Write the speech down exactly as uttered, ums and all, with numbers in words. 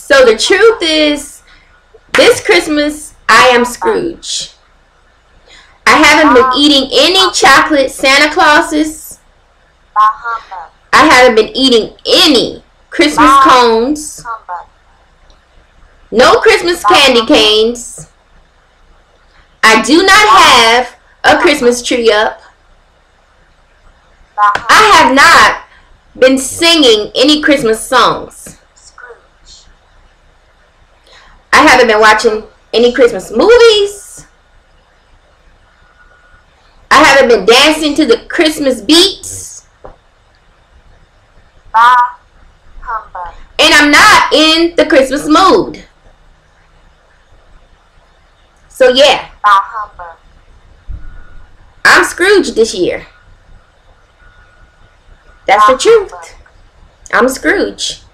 So the truth is, this Christmas, I am Scrooge. I haven't been eating any chocolate Santa Clauses. I haven't been eating any Christmas cones. No Christmas candy canes. I do not have a Christmas tree up. I have not been singing any Christmas songs. I haven't been watching any Christmas movies. I haven't been dancing to the Christmas beats. And I'm not in the Christmas mood. So yeah, I'm Scrooge this year. That's the truth. I'm Scrooge.